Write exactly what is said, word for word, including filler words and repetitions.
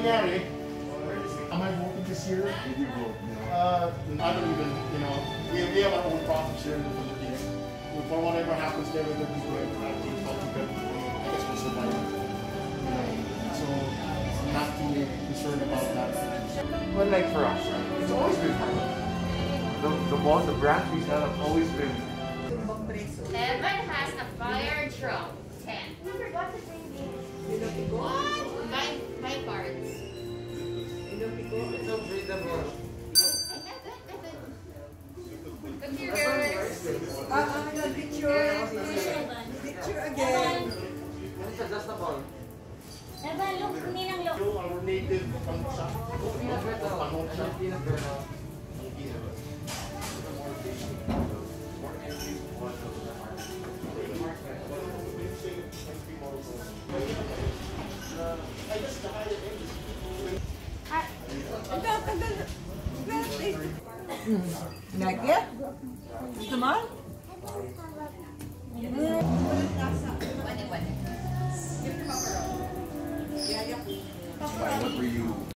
nangyari, am I voting this year? Uh, I don't even, you know, we, we have our own problems here in the Philippines. For whatever happens there, we're going to be doing everything but I guess we'll survive. You know, so I'm not too concerned about that. But like for us, it's always been fun. The, the balls, the branch we have always been. Evan has a fire drum. ten. We forgot to bring these. What? My, my cards. It's unbreakable. Computers. Ah, ah, the picture. Picture again. It's adjustable. Evan, look, ninang look. Yung our native pangsa. Peanut butter. Pangsa. Peanut butter. Tagal, tagal. Nugget? Gusto mo?